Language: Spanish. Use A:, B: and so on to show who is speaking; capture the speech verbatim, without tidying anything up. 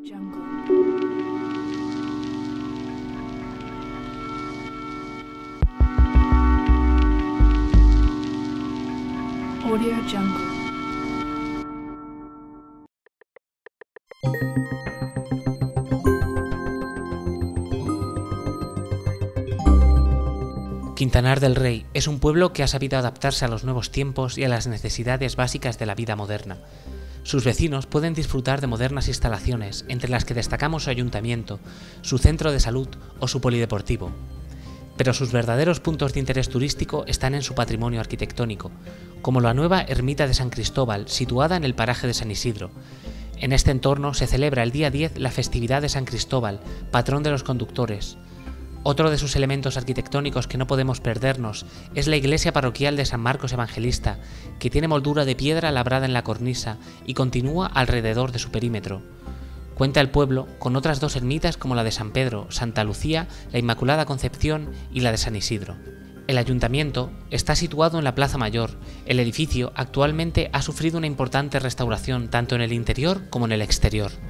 A: Jungle. Audio Jungle.
B: Quintanar del Rey es un pueblo que ha sabido adaptarse a los nuevos tiempos y a las necesidades básicas de la vida moderna. Sus vecinos pueden disfrutar de modernas instalaciones, entre las que destacamos su ayuntamiento, su centro de salud o su polideportivo. Pero sus verdaderos puntos de interés turístico están en su patrimonio arquitectónico, como la nueva ermita de San Cristóbal, situada en el paraje de San Isidro. En este entorno se celebra el día diez la festividad de San Cristóbal, patrón de los conductores. Otro de sus elementos arquitectónicos que no podemos perdernos es la iglesia parroquial de San Marcos Evangelista, que tiene moldura de piedra labrada en la cornisa y continúa alrededor de su perímetro. Cuenta el pueblo con otras dos ermitas como la de San Pedro, Santa Lucía, la Inmaculada Concepción y la de San Isidro. El ayuntamiento está situado en la Plaza Mayor. El edificio actualmente ha sufrido una importante restauración tanto en el interior como en el exterior.